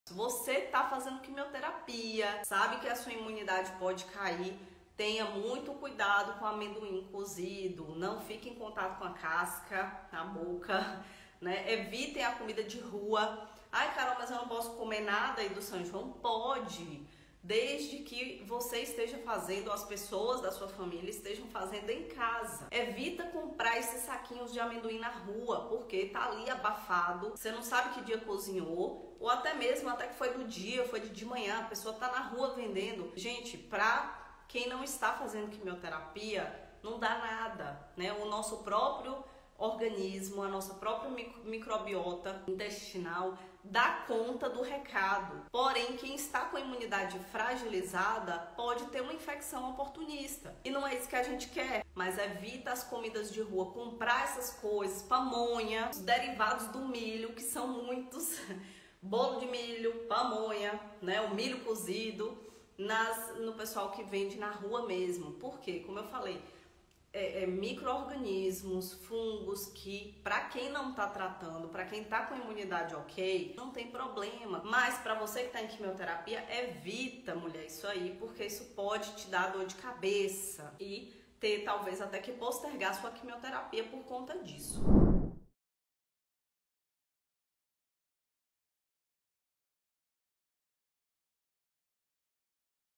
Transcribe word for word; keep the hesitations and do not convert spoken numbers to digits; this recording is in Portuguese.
Se você está fazendo quimioterapia, sabe que a sua imunidade pode cair, tenha muito cuidado com o amendoim cozido, não fique em contato com a casca na boca, né? Evitem a comida de rua. Ai, Carol, mas eu não posso comer nada aí do São João? Pode, desde que você esteja fazendo, as pessoas da sua família estejam fazendo em casa. Evita comprar esses saquinhos de amendoim na rua, porque tá ali abafado, você não sabe que dia cozinhou, ou até mesmo até que foi do dia, foi de, de manhã, a pessoa tá na rua vendendo. Gente, pra quem não está fazendo quimioterapia, não dá nada, né? O nosso próprio organismo, a nossa própria microbiota intestinal dá conta do recado. Porém, quem está com a imunidade fragilizada pode ter uma infecção oportunista. E não é isso que a gente quer. Mas evita as comidas de rua, comprar essas coisas, pamonha, os derivados do milho, que são muitos, bolo de milho, pamonha, né? O milho cozido, nas, no pessoal que vende na rua mesmo. Por quê? Como eu falei, É, é, micro-organismos, fungos que, para quem não está tratando, para quem está com imunidade ok, não tem problema. Mas para você que está em quimioterapia, evita, mulher, isso aí, porque isso pode te dar dor de cabeça e ter talvez até que postergar sua quimioterapia por conta disso.